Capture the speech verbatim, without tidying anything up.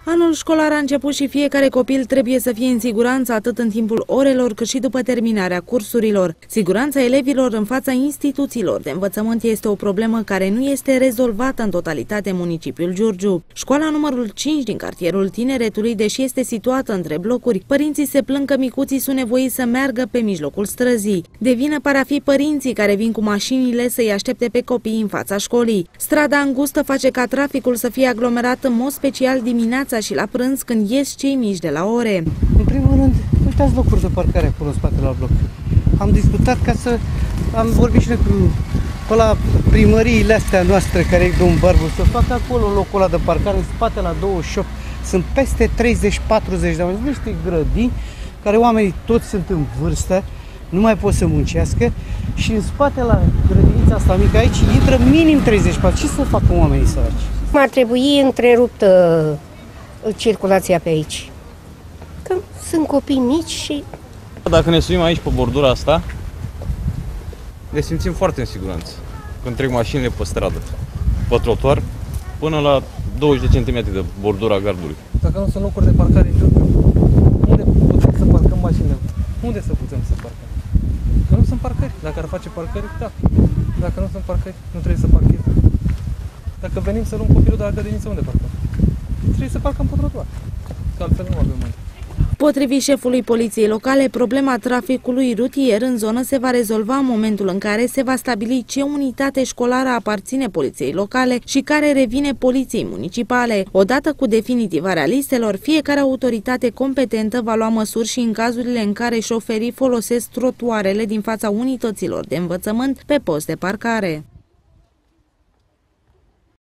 Anul școlar a început și fiecare copil trebuie să fie în siguranță atât în timpul orelor cât și după terminarea cursurilor. Siguranța elevilor în fața instituțiilor de învățământ este o problemă care nu este rezolvată în totalitate în municipiul Giurgiu. Școala numărul cinci din cartierul Tineretului, deși este situată între blocuri, părinții se plâng că micuții sunt nevoiți să meargă pe mijlocul străzii. De vină par a fi părinții care vin cu mașinile să-i aștepte pe copii în fața școlii. Strada îngustă face ca traficul să fie aglomerat în mod special dimineața și la prânz când ies cei mici de la ore. În primul rând, uitați locuri de parcare acolo în spate la bloc. Am discutat ca să... am vorbit și noi cu, cu la primăriile astea noastre care e domnul Barbu, să facă acolo locul ăla de parcare în spate la douăzeci și opt. Sunt peste treizeci patruzeci de oameni, niște grădini care oamenii toți sunt în vârstă, nu mai pot să muncească și în spate la grădinița asta mică aici intră minim treizeci patruzeci. Ce să facă oamenii săraci? Ar trebui întreruptă circulația pe aici, că sunt copii mici și... Dacă ne suim aici pe bordura asta, ne simțim foarte în siguranță. Când trec mașinile pe stradă, pe trotuar, până la douăzeci de centimetri de bordura gardului. Dacă nu sunt locuri de parcare în Giurgiu, unde putem să parcăm mașinile? Unde să putem să parcăm? Că nu sunt parcări. Dacă ar face parcări, da. Dacă nu sunt parcări, nu trebuie să parcheze. Dacă venim să luăm copilul de la grădiniță, unde parcăm? Trebuie să parcăm pe trotuar, că altfel nu avem unde. Potrivit șefului poliției locale, problema traficului rutier în zonă se va rezolva în momentul în care se va stabili ce unitate școlară aparține poliției locale și care revine poliției municipale. Odată cu definitivarea listelor, fiecare autoritate competentă va lua măsuri și în cazurile în care șoferii folosesc trotuarele din fața unităților de învățământ pe post de parcare.